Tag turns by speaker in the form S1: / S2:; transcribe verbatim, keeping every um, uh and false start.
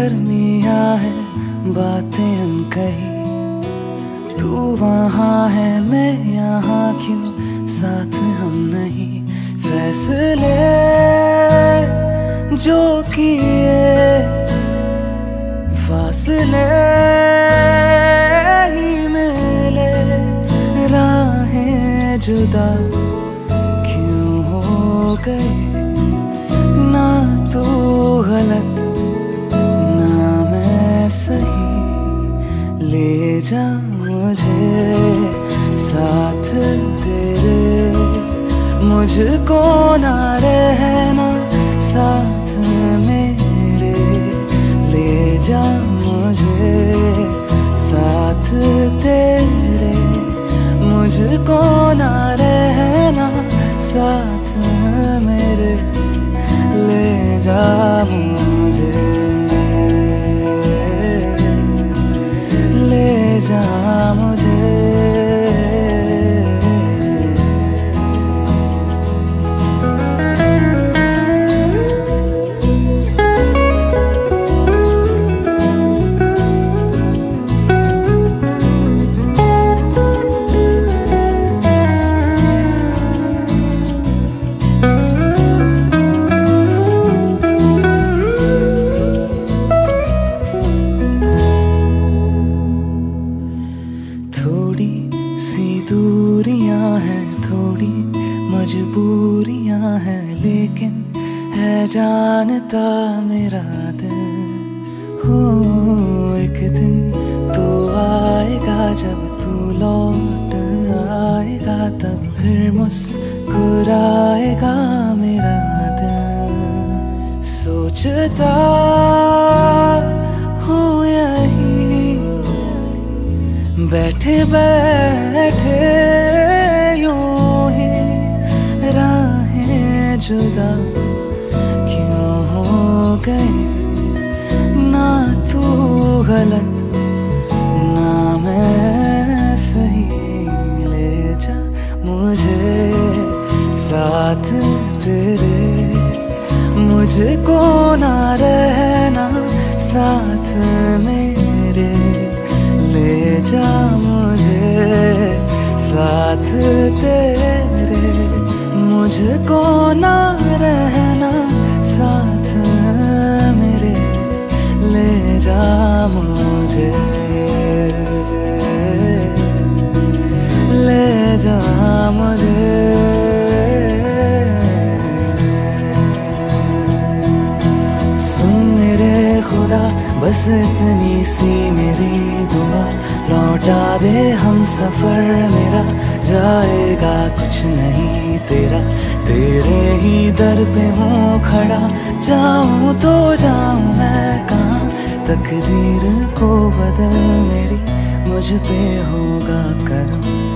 S1: गर्मियाँ है बातें अनकही, तू वहाँ है मैं यहाँ क्यों साथ हम नहीं। फैसले जो किए फासले ही मिले, राहें जुदा क्यों हो गए। ना तू गलत ना मैं सही, ले जा मुझे साथ तेरे, मुझको ना रहना साथ मेरे। ले जा मुझे साथ तेरे, मुझको ना रहना साथ मेरे। ले जा मुझे, ले जा मुझे। थोड़ी सी दूरियां हैं, थोड़ी मजबूरियां हैं, लेकिन है जानता मेरा दिल। हो एक दिन तो आएगा जब तू लौट आएगा, तब फिर मुस्कुराएगा मेरा दिल। सोचता हूँ यही बैठे बैठे यूं ही, राहें जुदा क्यों हो गए। ना तू गलत ना मैं सही, ले जा मुझे साथ तेरे, मुझको ना रहना साथ मेरे। ले जा मुझे साथ तेरे, मुझको ना रहना साथ मेरे। ले जा मुझे, ले जा मुझे। सुन मेरे खुदा बस इतनी सी मेरी दुआ, लौटा दे हम सफर मेरा, जाएगा कुछ नहीं तेरा। तेरे ही दर पे हूँ खड़ा, जाऊँ तो जाऊँ मैं कहाँ। तकदीर को बदल मेरी, मुझ पे होगा करम।